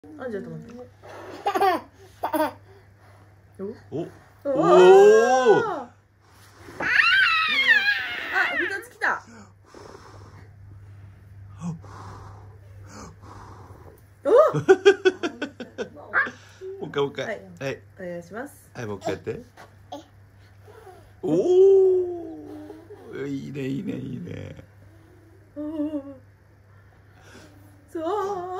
あ、じゃあ止まって。 おおお。 あ、二つ来た。お。 もう一回もう一回。 はいはい。 お願いします。 はい、もう一回やって。おお。いいねいいねいいね。 おお。そう。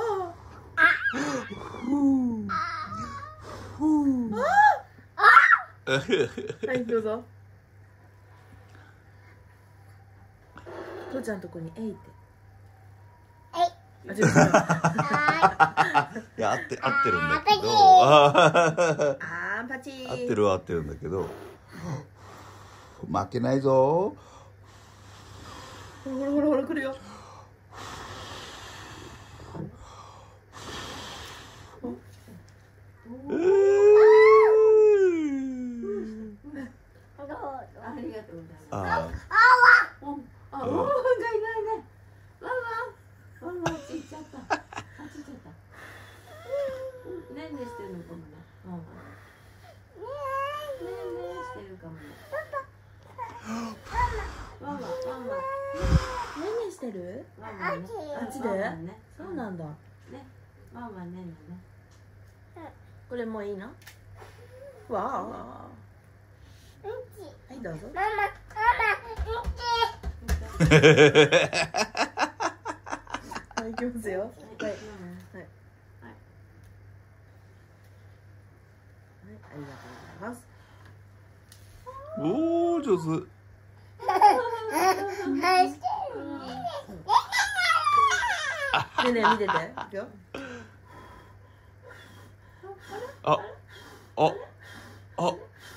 はい、どうぞ。父ちゃんとこにえいって。あ、違う違う。 いや合ってるんだけど。 あーパチー。 合ってるんだけど。負けないぞ。 ほらほらほらほら来るよ。 ありがとうございます。 あおーがいないね。ワンワンちっちゃった。ちっちゃった。ねんねしてるのかもね。ワンワン。ねんねしてるかもね。ワンワン。 ねんねしてる？ ワンワンね。 あっちで？そうなんだ。 ね。ワンワンねんねね。 これもういいの？わあ。はいどうぞ。はい行きますよ。はいはいはい。ありがとうございます。 おお上手。 ねえねえ見てて。いくよ。 あああ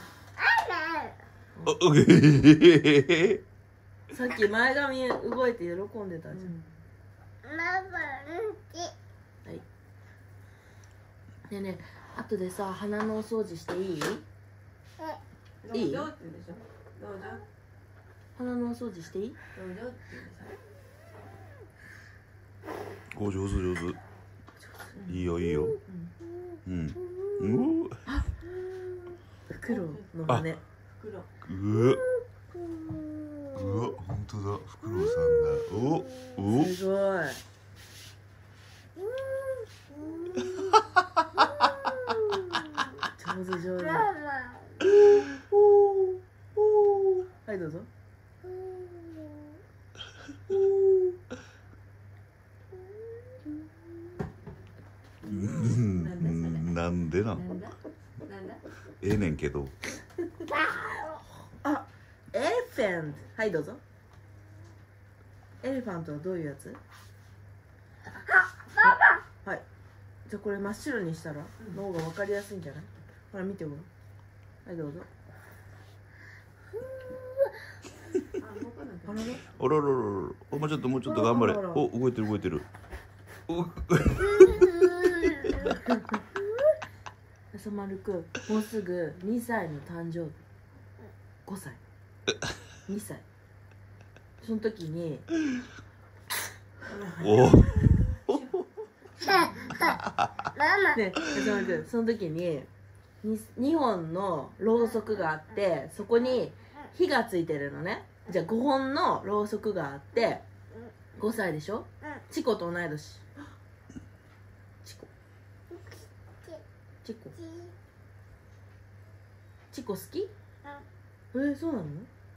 さっき前髪動いて喜んでたじゃん。はい。ねえねえ、後でさ鼻のお掃除していい？いい？ どうぞって言うでしょ。どうぞ。 鼻のお掃除していい？ どうぞって言うでしょ。 お上手上手。いいよいいよ。うん。 フクロウの羽。 袋。 うわ。うわ本当だフクロウさんだ。おすごい。上手上手。はいどうぞ。 なんでなん？ なんだ。 ええねんけど。 あ、エレファント。はいどうぞ。エレファントはどういうやつ？はい。じゃあこれ真っ白にしたらの方が分かりやすいんじゃない？ほら見てごらん。はいどうぞ。あらら。 おろろろろ。おもうちょっと頑張れ。お動いてる動いてる。 やさまるくんもうすぐ2歳の誕生日。5歳2歳その時におね、やさまるくんその時に2本のろうそくがあってそこに火がついてるのね。じゃあ5本のろうそくがあって5歳でしょ。チコと同い年。チコ好き？そうなの？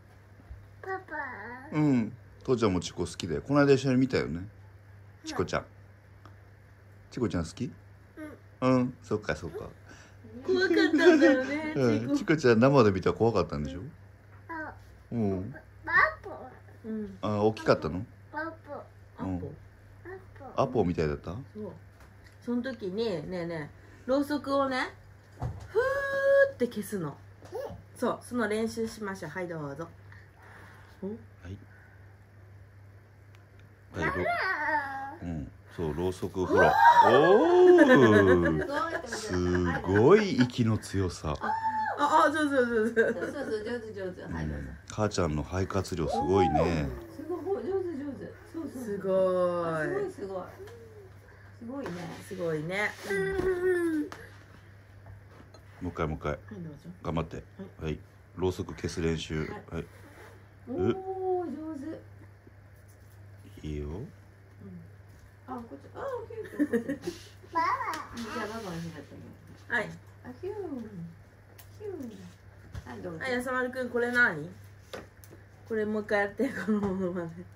うん父ちゃんもチコ好きだよ。この間一緒に見たよね。チコちゃん好き？うんそっかそっか。 怖かったんだよね。 チコちゃん生で見たら怖かったんでしょ。うんあ大きかったの？アポみたいだった？ その時にねえねえろうそくをねふーって消すの。そうその練習しましょう。はいどうぞ。 そうろうそくほらおおすごい息の強さ。 上手。 そう上手。はいどうぞ。 母ちゃんの肺活量すごいね。 すごい上手。 すごい。 すごい。 すごいね。 すごいね。 もう一回もう一回。 はい、どうぞ。 頑張って。はい。ろうそく消す練習。はい。 おお、上手。 いいよ。 あ、こっち。あ、オッケーオッケー。じゃあババが開いたの。 はい。 あ、ヒュー。ヒュー。はい、どうぞ。 はい、やさまるくん、これ何？これもう一回やって、このものまで。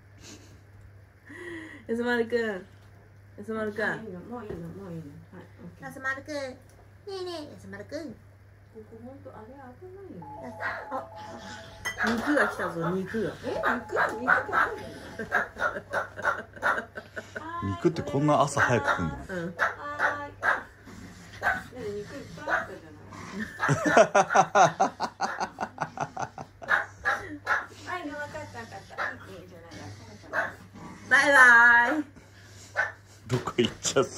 やさまるくん。やさまるくん。 いいの、もういいの、もういいの。はい。オッケーやさまるくん。ねえねえ、やさまるくん。 ここ本当あれ危ないよね。 肉が来たぞ、肉が。 肉ってこんな朝早く来るの？ うん。 はーい。ねえ、肉いっぱいあったじゃない。はい、分かった分かった。いいじゃない。 バイバイ。 どこ行っちゃった？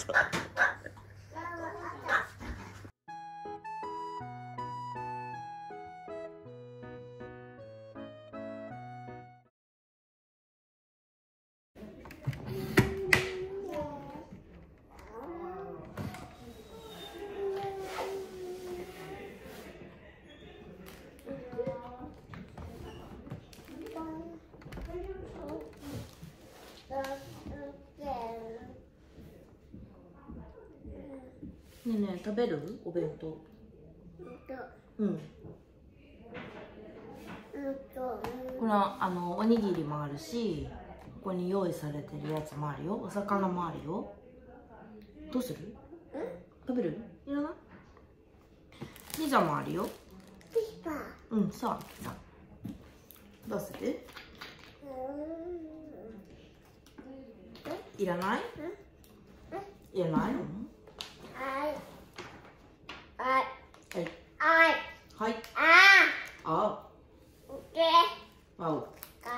ねえねえ、食べる？お弁当。うん。このおにぎりもあるし、ここに用意されてるやつもあるよ。お魚もあるよ。どうする？食べる？いらない？ピザもあるよ。うん、そう、ピザ。どうする？いらない？いらないの？はい。はい。あ。あお。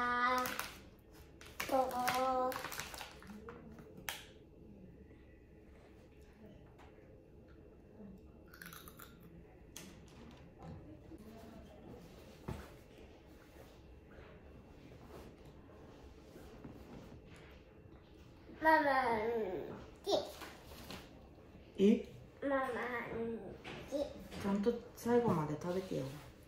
え？ちゃんと最後まで食べてよ。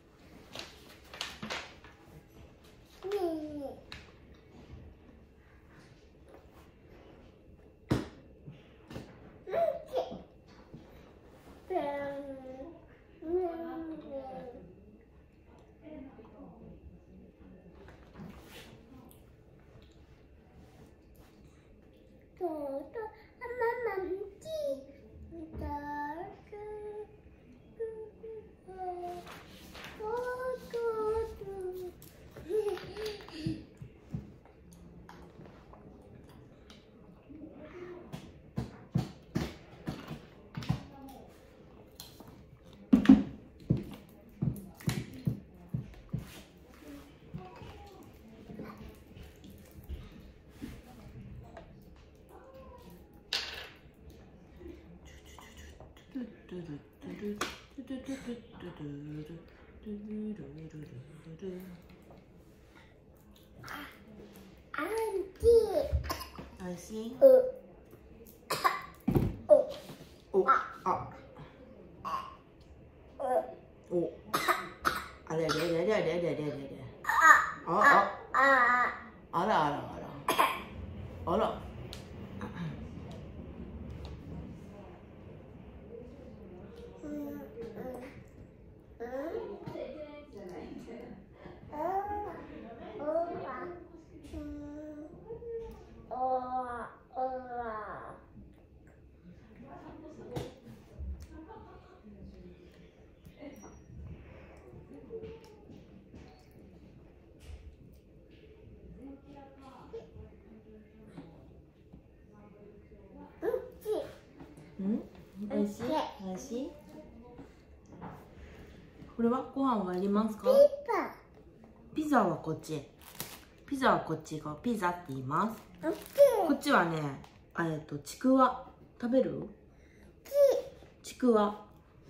おいしい？お、あ、お、あれあれあれあれあれあれあらあらあらあら。おいしい？おいしい？これはご飯はいりますか？ピザはこっち。ピザはこっちがピザって言います。こっちはね、ちくわ食べる？ちくわ。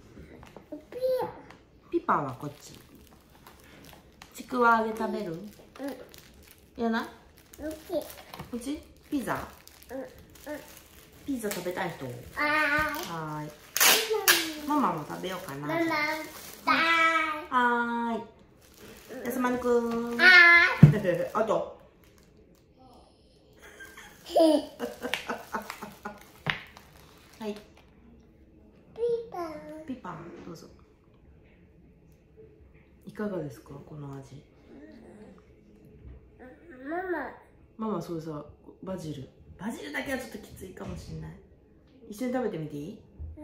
ピパはこっち。ちくわ揚げ食べる？いらない？こっち？ピザ？ ピザ食べたい人？はーい。ママも食べようかな。はーい。やすまるくん。あと。はい。ピーパン、どうぞ。いかがですか、この味。ママ、そうさ、バジルだけはちょっときついかもしれない。一緒に食べてみていい？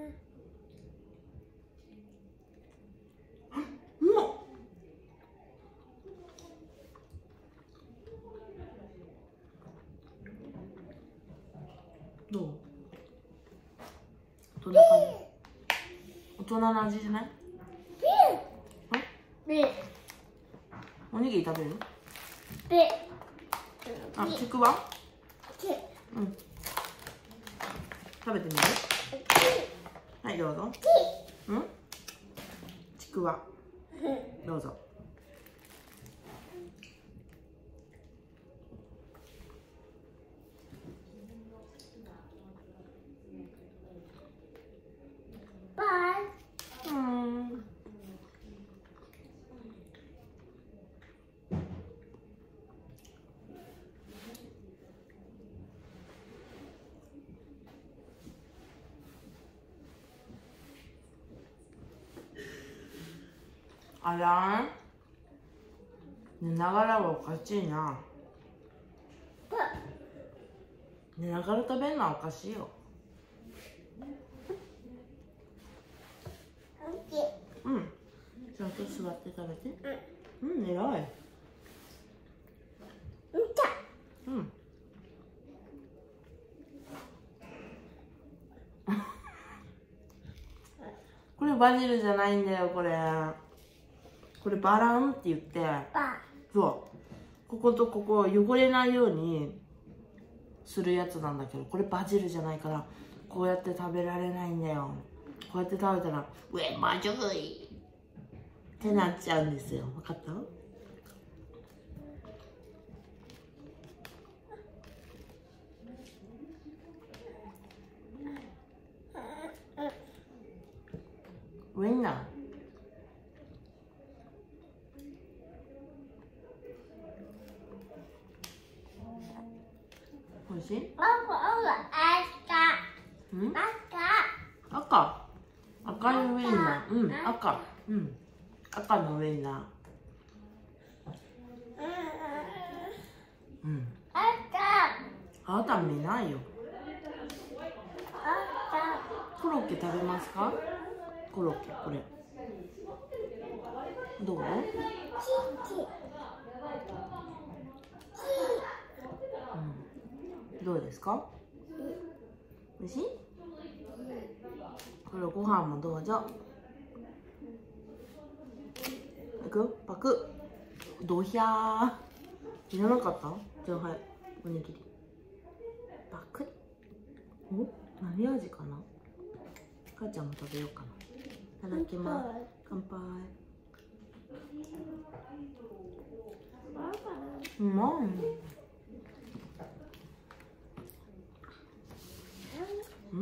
うまっ。どう？どんな感じ？大人の味じゃない？おにぎり食べる？あ、ちくわ？うん。食べてみる？はい、どうぞ。うん？ちくわ。どうぞ。あらん？寝ながらはおかしいな。寝ながら食べるのはおかしいよ。うん。ちゃんと座って食べて。うん、偉い。うん。これバジルじゃないんだよ、これ。これバランって言って、そう、こことここ汚れないようにするやつなんだけど、これバジルじゃないからこうやって食べられないんだよ。こうやって食べたら「うえまずい」ってなっちゃうんですよ。分かった？ウインナーおいしい？うん？赤いウインナー。うん、赤。うん。赤のウインナー。うん。あなた見ないよ。コロッケ食べますか？コロッケ、これ。どう？どうですか？おいしい？これご飯もどうぞ。いく？パク。ドヒャー。いらなかった？じゃあはい、おにぎり。パク。お？何味かな？母ちゃんも食べようかな。いただきます。乾杯。うまい。うん？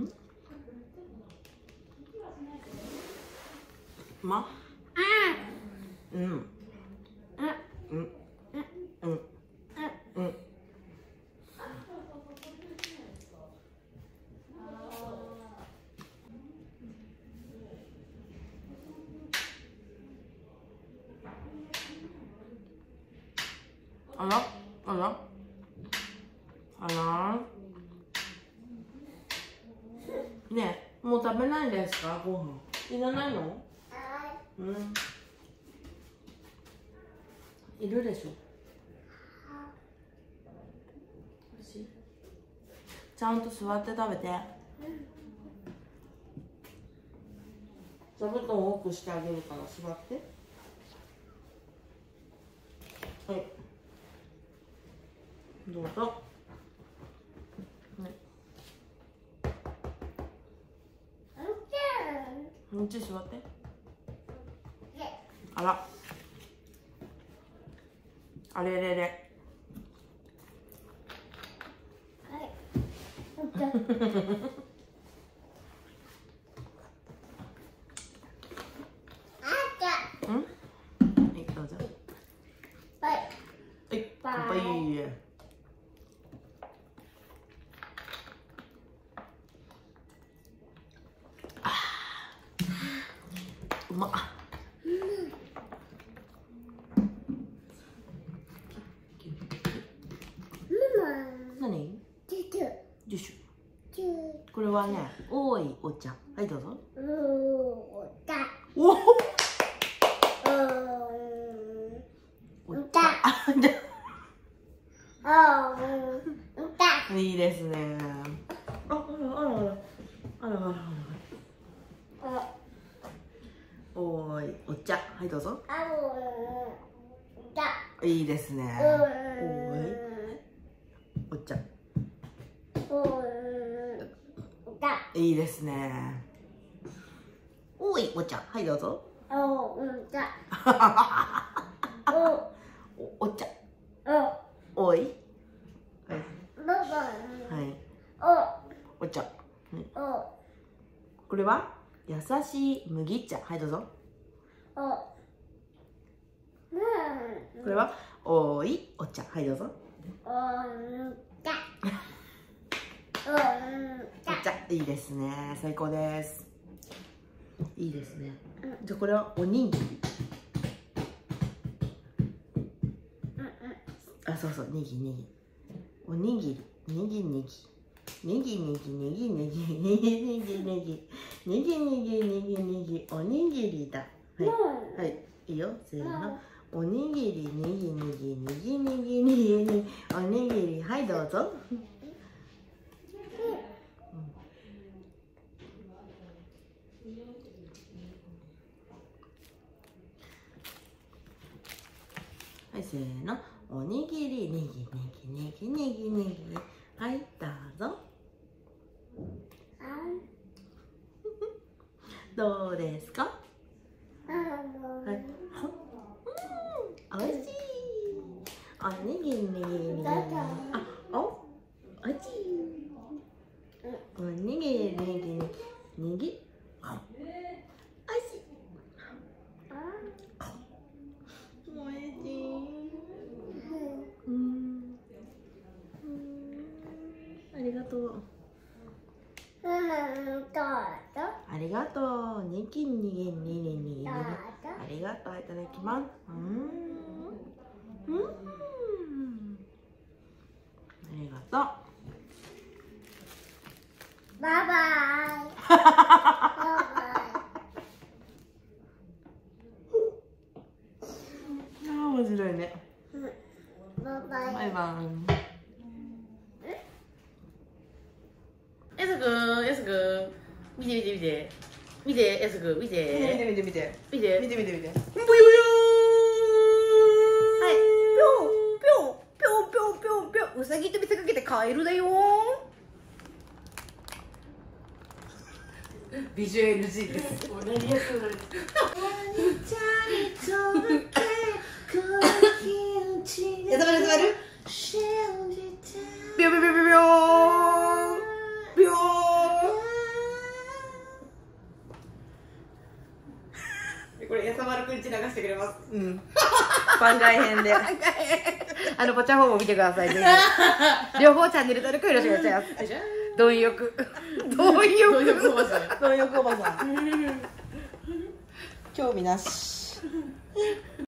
ま？うん。うん。うん。うん。うん。あら？あら？あら？ねえ、もう食べないですか？ご飯。いらないの？うん。いるでしょ。ちゃんと座って食べて。座布団を多くしてあげるから座って。はい。どうぞ。はい。こっち座って。あら。あれれれ。 はいどうぞ。 はいはい乾杯。うまっ。何？ジュッシュ。これはね、おいお茶。はいどうぞ。おお。お茶。いいですね。あらあらあらあらあら。おーいお茶。はいどうぞ。いいですね。おーいお茶。いいですね。おいお茶。はいどうぞ。お茶。おい。はい。お茶。これは優しい麦茶。はいどうぞ。これはおいお茶。はいどうぞ。お茶。いいですね。最高です。いいですね。じゃあこれはおにぎり。あ、そうそう、ねぎねぎ。おにぎり、ねぎねぎ。ねぎねぎねぎねぎねぎねぎねぎねぎねぎねぎねぎおにぎりだ。はいはい、いいよ、せーの。おにぎりねぎねぎねぎねぎねぎねぎおにぎり。はいどうぞ。はい、せーの。おにぎりねぎねぎねぎねぎねぎ。はいどうぞ。どうですか？はい。おいしい。おにぎりねぎねぎ。あ、おいしい。おにぎりねぎねぎねぎ。おいしい。おいしい。ありがとう。ありがとう。にぎにぎにぎにぎ。ありがとう。いただきます。ありがとう。 バイバイ。 面白いね。 バイバイ。 バイバイ。やすくん、やすくん、見て見て見て、見て、やすくん、見て、見て見て見て、見て見て見て見て、ぷよよー。はい、ぴょんぴょんぴょんぴょんぴょんぴょん、うさぎと見せかけてカエルだよー。ビジュ NG です。もう何やってもられてる。やさまるやさまる。ぴょんぴょんぴょんぴょんぴょん。ぴょーん。これやさまるくんち流してくれます。うん。番外編で。ポチャホーも見てください。ぜひ。両方チャンネル登録よろしくお願いします。貪欲。貪欲おばさん。貪欲おばさん。興味なし。